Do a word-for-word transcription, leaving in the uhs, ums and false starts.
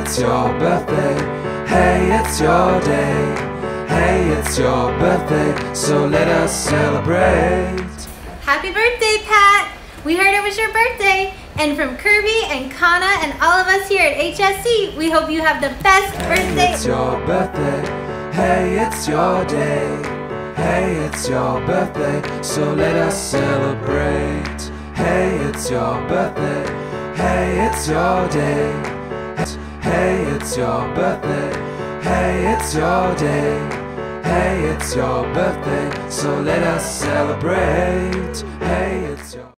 it's your birthday. Hey, it's your day. Hey, it's your birthday, so let us celebrate. Happy birthday, Pat! We heard it was your birthday, and from Kirby and Kana and all of us here at H S C, we hope you have the best Hey, birthday. it's your birthday. Hey, it's your day. Hey, it's your birthday, so let us celebrate. Hey, it's your birthday. Hey, it's your day. Hey, it's your birthday. Hey, it's your day. Hey, it's your birthday, so let us celebrate. Hey, it's your